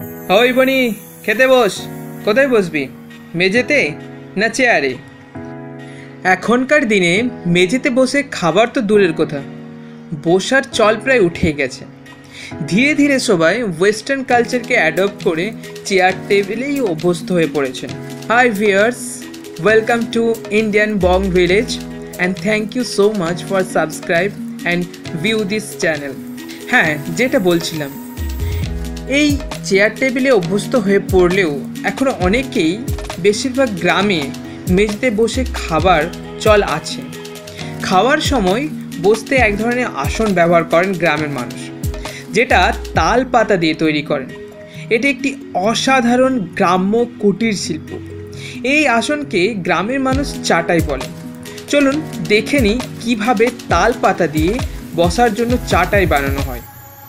ওই বনি, খেতে বস। কোথায় বসবি? মেঝেতে না চেয়ারে? এখনকার দিনে মেঝেতে বসে খাবার তো দূরের কথা, বসার চল প্রায় উঠে গেছে। ধীরে ধীরে সবাই ওয়েস্টার্ন কালচারকে অ্যাডপ্ট করে চেয়ার টেবিলেই অভ্যস্ত হয়ে পড়েছেন। Hi viewers, welcome to Indian Bong village and thank you so much for subscribe and view this channel. হ্যাঁ, যেটা বলছিলাম, এই চেয়ার টেবিলে অভ্যস্ত হয়ে পড়লেও এখনও অনেকেই, বেশিরভাগ গ্রামে মেঝেতে বসে খাবার চল আছে। খাওয়ার সময় বসতে এক ধরনের আসন ব্যবহার করেন গ্রামের মানুষ, যেটা তাল পাতা দিয়ে তৈরি করেন। এটি একটি অসাধারণ গ্রাম্য কুটির শিল্প। এই আসনকে গ্রামের মানুষ চাটাই বলে। চলুন দেখে নিই কীভাবে তাল পাতা দিয়ে বসার জন্য চাটাই বানানো হয়।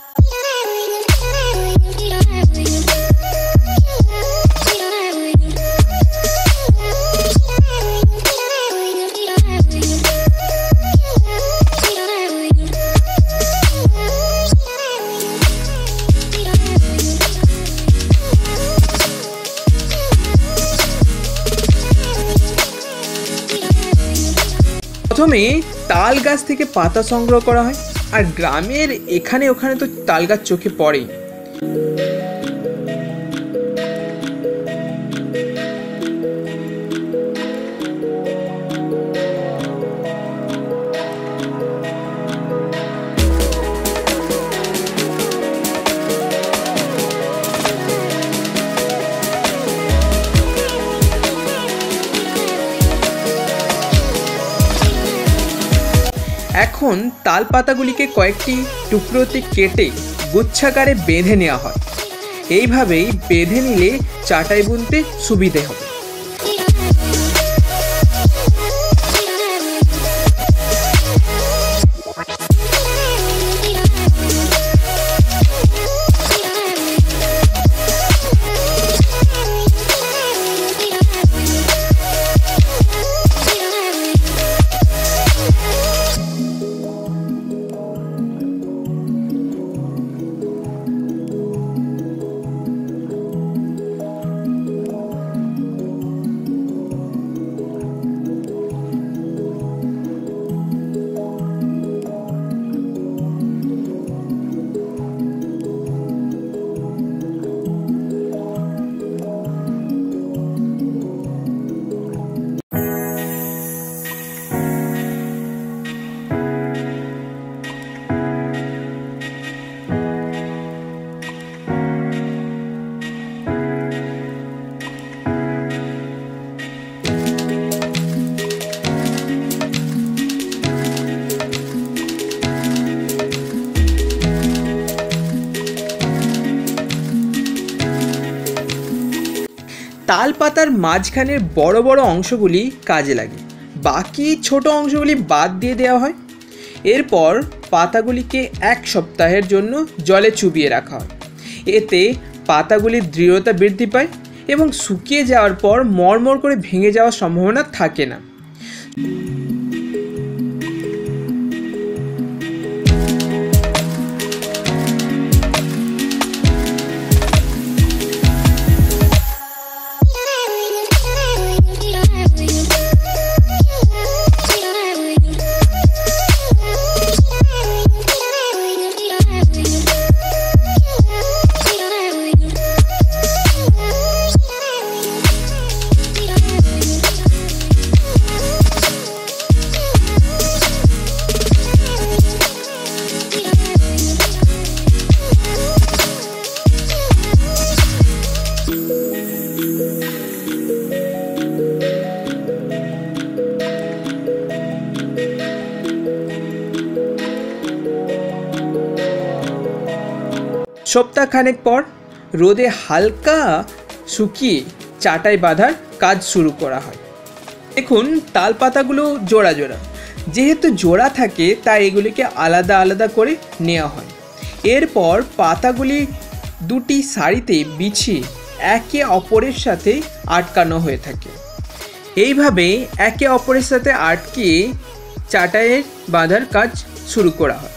প্রথমে তাল গাছ থেকে পাতা সংগ্রহ করা হয়, আর গ্রামের এখানে ওখানে তো তাল গাছ চোখে পড়েই। এখন তাল পাতাগুলিকে কয়েকটি টুকরোতে কেটে গুচ্ছাকারে বেঁধে নেওয়া হয়। এইভাবেই বেঁধে নিলে চাটাই বুনতে সুবিধে হবে। তাল পাতার মাঝখানের বড় বড় অংশগুলি কাজে লাগে, বাকি ছোট অংশগুলি বাদ দিয়ে দেওয়া হয়। এরপর পাতাগুলিকে 1 সপ্তাহের জন্য জলে চুবিয়ে রাখা হয়। এতে পাতাগুলির দৃঢ়তা বৃদ্ধি পায় এবং শুকিয়ে যাওয়ার পর মরমর করে ভেঙে যাওয়ার সম্ভাবনা থাকে না। সপ্তাহখানেক পর রোদে হালকা শুকিয়ে চাটাই বাঁধার কাজ শুরু করা হয়। দেখুন, তাল পাতাগুলো জোড়া জোড়া, যেহেতু জোড়া থাকে তাই এগুলিকে আলাদা আলাদা করে নেওয়া হয়। এরপর পাতাগুলি দুটি সারিতে বিছিয়ে একে অপরের সাথে আটকানো হয়ে থাকে। এইভাবে একে অপরের সাথে আটকে চাটাইয়ের বাঁধার কাজ শুরু করা হয়।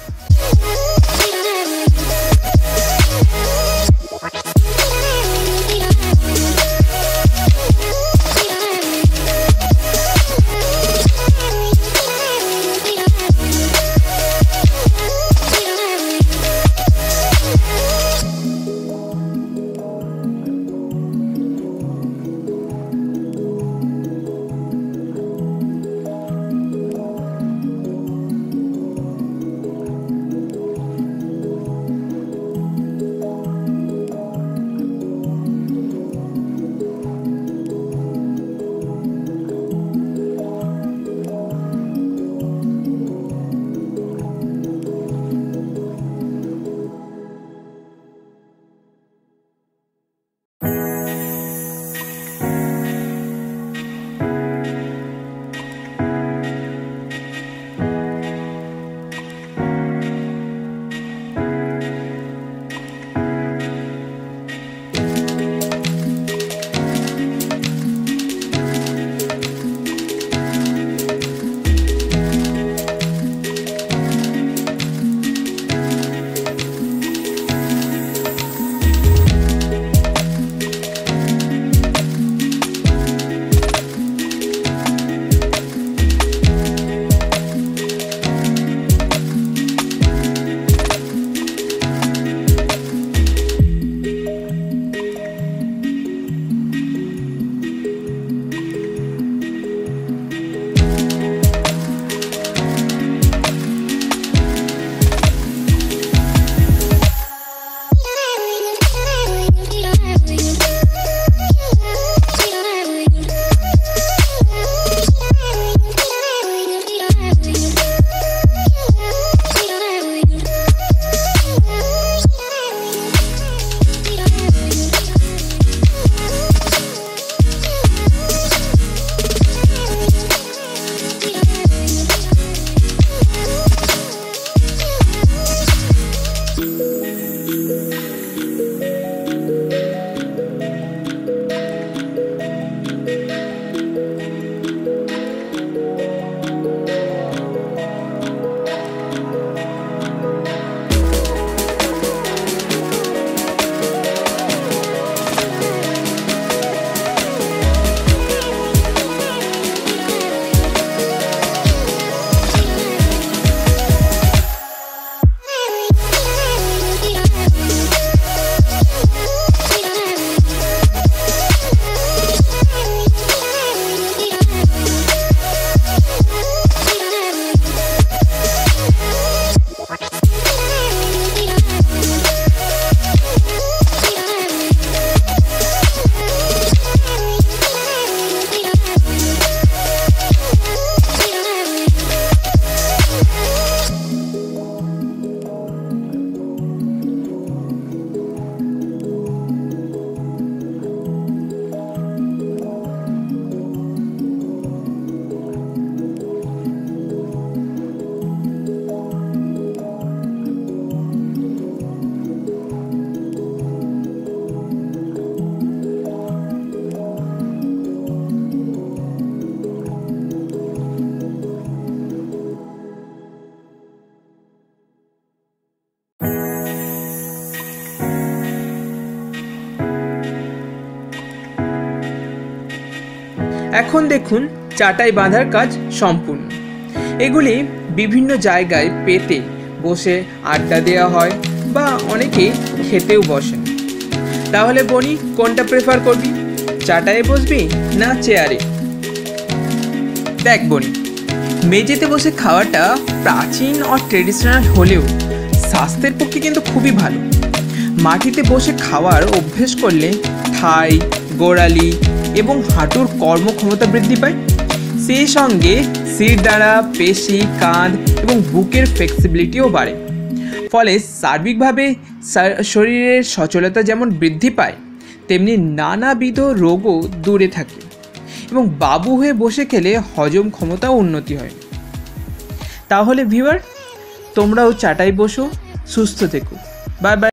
এখন দেখুন চাটাই বাঁধার কাজ সম্পূর্ণ। এগুলি বিভিন্ন জায়গায় পেতে বসে আড্ডা দেওয়া হয় বা অনেকে খেতেও বসেন। তাহলে বনি, কোনটা প্রেফার করবি, চাটাইয়ে বসবি না চেয়ারে? দেখ বনি, মেঝেতে বসে খাওয়াটা প্রাচীন আর ট্রেডিশনাল হলেও স্বাস্থ্যের পক্ষে কিন্তু খুবই ভালো। মাটিতে বসে খাওয়ার অভ্যেস করলে থাই, গোড়ালি এবং হাঁটুর কর্মক্ষমতা বৃদ্ধি পায়। সেই সঙ্গে শিরদাঁড়া, পেশি, কাঁধ এবং বুকের ফ্লেক্সিবিলিটিও বাড়ে। ফলে সার্বিকভাবে শরীরের সচলতা যেমন বৃদ্ধি পায়, তেমনি নানাবিধ রোগও দূরে থাকে এবং বাবু হয়ে বসে খেলে হজম ক্ষমতাও উন্নতি হয়। তাহলে ভিউয়ার, তোমরাও চাটাই বসো, সুস্থ থেকো। Bye by.